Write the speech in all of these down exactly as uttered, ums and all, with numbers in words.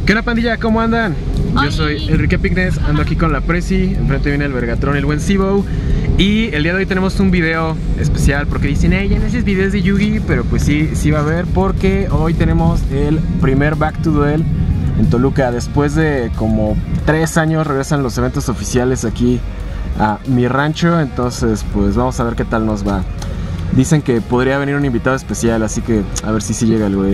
¿Qué onda, pandilla? ¿Cómo andan? Yo soy Enrique Pignes, ando aquí con la Prezi, enfrente viene el Vergatrón, el buen Cibo. Y el día de hoy tenemos un video especial porque dicen, hey, ya no haces videos de Yugi, pero pues sí, sí va a haber porque hoy tenemos el primer Back to Duel en Toluca. Después de como tres años regresan los eventos oficiales aquí a mi rancho, entonces pues vamos a ver qué tal nos va. Dicen que podría venir un invitado especial, así que a ver si sí llega el güey.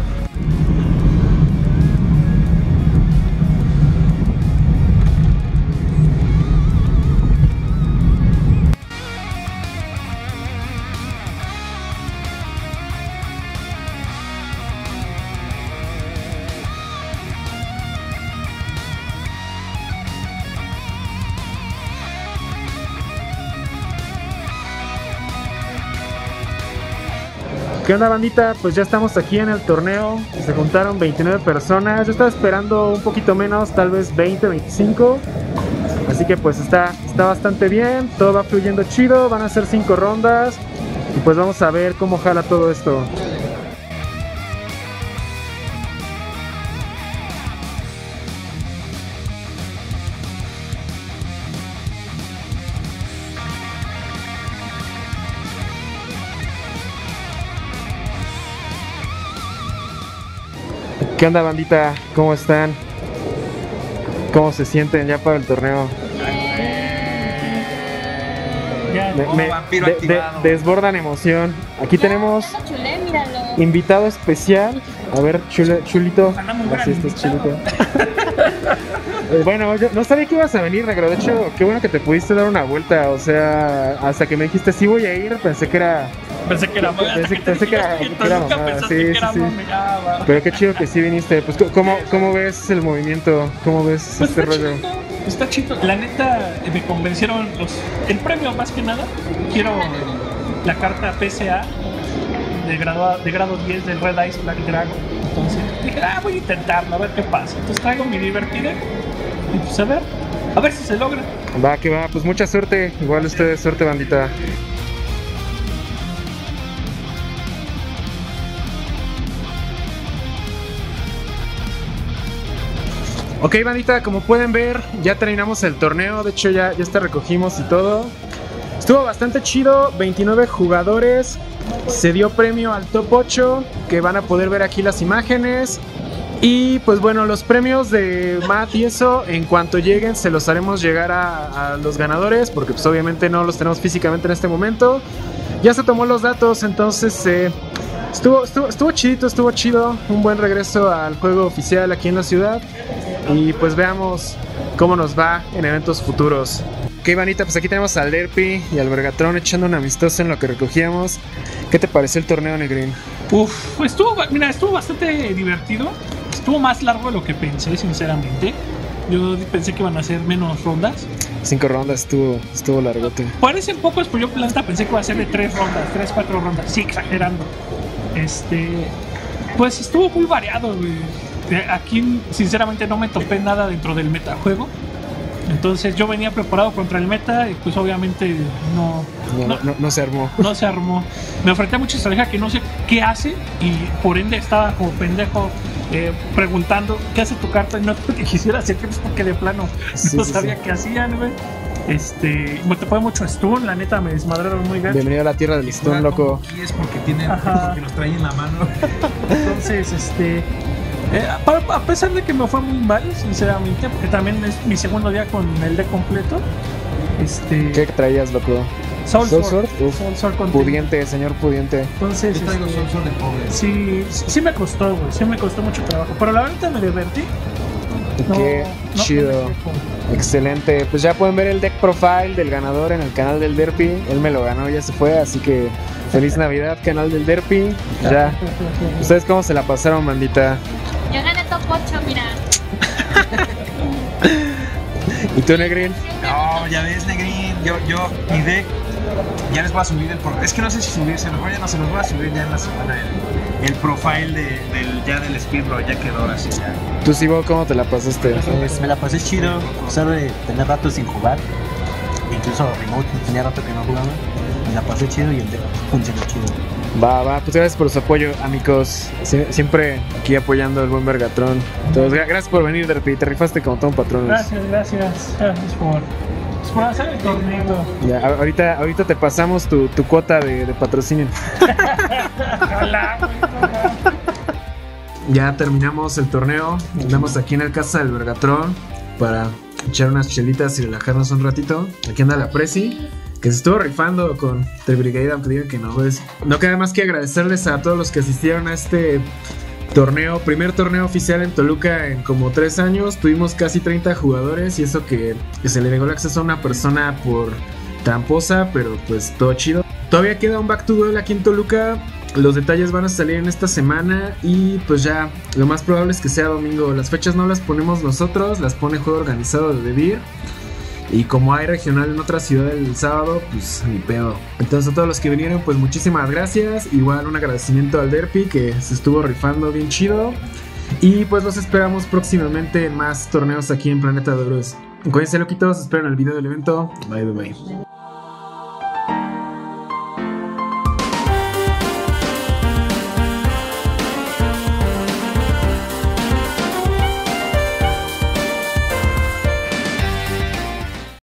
¿Qué onda, bandita? Pues ya estamos aquí en el torneo. Se juntaron veintinueve personas. Yo estaba esperando un poquito menos, tal vez veinte, veinticinco. Así que pues está, está bastante bien. Todo va fluyendo chido. Van a ser cinco rondas. Y pues vamos a ver cómo jala todo esto. ¿Qué onda, bandita? ¿Cómo están? ¿Cómo se sienten ya para el torneo? Me, me de, de, desbordan emoción. Aquí tenemos invitado especial. A ver, chule, chulito. Así estás, chulito. Bueno, yo no sabía que ibas a venir, negro. De hecho, qué bueno que te pudiste dar una vuelta. O sea, hasta que me dijiste sí voy a ir, pensé que era... Pensé que era mamá. Pensé, pensé que era, que era mamá. Sí, sí, sí. Pero qué chido que sí viniste. Pues, ¿cómo, cómo ves el movimiento? ¿Cómo ves pues este está rollo? Chido, está chido. La neta, me convencieron los, el premio más que nada. Quiero la carta P C A de grado, de grado diez del Red Ice Black Dragon. Entonces dije, ah, voy a intentarlo, a ver qué pasa. Entonces traigo mi divertida. Y pues a ver, a ver si se logra. Va, que va. Pues mucha suerte. Igual ustedes, suerte, bandita. Ok, bandita, como pueden ver, ya terminamos el torneo. De hecho, ya, ya está recogimos y todo. Estuvo bastante chido, veintinueve jugadores. Se dio premio al top ocho, que van a poder ver aquí las imágenes. Y pues bueno, los premios de Matt y eso, en cuanto lleguen, se los haremos llegar a, a los ganadores, porque pues obviamente no los tenemos físicamente en este momento. Ya se tomó los datos, entonces eh, estuvo, estuvo, estuvo chidito, estuvo chido. Un buen regreso al juego oficial aquí en la ciudad. Y pues veamos cómo nos va en eventos futuros. Ok, bandita, pues aquí tenemos al Derpy y al Vergatrón echando un amistoso en lo que recogíamos. ¿Qué te pareció el torneo, Negrín? Uf, estuvo, mira, estuvo bastante divertido. Estuvo más largo de lo que pensé, sinceramente. Yo pensé que iban a ser menos rondas. Cinco rondas, estuvo, estuvo largote. Parecen pocos, pero yo planta pensé que iba a ser de tres rondas, tres, cuatro rondas. Sí, exagerando. Este, pues estuvo muy variado, güey. Aquí sinceramente no me topé nada dentro del metajuego. Entonces yo venía preparado contra el meta y pues obviamente no no, no, no, no se armó. No se armó. Me enfrenté a mucha estrategia que no sé qué hace y por ende estaba como pendejo eh, preguntando qué hace tu carta. Y no porque quisiera hacer que porque de plano sí, no sí, sabía sí. qué hacían, güey. Este, me topé mucho stun, la neta me desmadraron muy gacho. Bienvenido a la tierra del stun, loco. Aquí es porque tienen, porque los traen en la mano. Entonces, este Eh, a pesar de que me fue muy mal, sinceramente, porque también es mi segundo día con el deck completo. Este, ¿Qué traías, loco? Soul, Soul Sword. Uf, Soul Sword con pudiente, señor pudiente. Entonces, yo traigo este, Soul Sword de pobre. Sí, sí me costó, güey. Sí me costó mucho trabajo. Pero la verdad me divertí. No, Qué no, chido. No Excelente. Pues ya pueden ver el deck profile del ganador en el canal del Derpy. Él me lo ganó, ya se fue, así que feliz Navidad, canal del Derpy. Ya. ¿Ustedes cómo se la pasaron, bandita? Yo gané top ocho, mira. ¿Y tú, Negrín? No, ya ves, Negrín. Yo, yo, mi deck, ya les voy a subir el profile. Es que no sé si subirse, mejor ya no se los voy a subir ya en la semana. El, el profile de, del, ya del speedrun ya quedó así ya. ¿Tú, Sibo, cómo te la pasaste? Pues me la pasé chido, a pesar de tener rato sin jugar. Incluso remote, tenía rato que no jugaba. me la pasé chido y el deck funcionó chido. Va, va, pues gracias por su apoyo, amigos. Sie- siempre aquí apoyando al buen Vergatron. Entonces, gra- gracias por venir, Derpy. Te rifaste como todo un patrón. Gracias, gracias. Gracias por, pues, por hacer el torneo. Ya, a- ahorita, ahorita te pasamos tu, tu cuota de, de patrocinio. Ojalá, güey, ojalá. Ya terminamos el torneo. Andamos aquí en el casa del Vergatron para echar unas chelitas y relajarnos un ratito. Aquí anda la Prezi, que se estuvo rifando con The Brigade, aunque digan que no. Pues, no queda más que agradecerles a todos los que asistieron a este torneo, primer torneo oficial en Toluca en como tres años. Tuvimos casi treinta jugadores y eso que, que se le negó el acceso a una persona por tramposa, pero pues todo chido. Todavía queda un back to duel aquí en Toluca. Los detalles van a salir en esta semana y pues ya lo más probable es que sea domingo. Las fechas no las ponemos nosotros, las pone Juego Organizado de Devir. Y como hay regional en otra ciudad el sábado, pues ni pedo. Entonces a todos los que vinieron, pues muchísimas gracias. Igual un agradecimiento al Derpy, que se estuvo rifando bien chido. Y pues los esperamos próximamente en más torneos aquí en Planeta de Bros. Cuídense, loquitos, esperen el video del evento. Bye, bye, bye.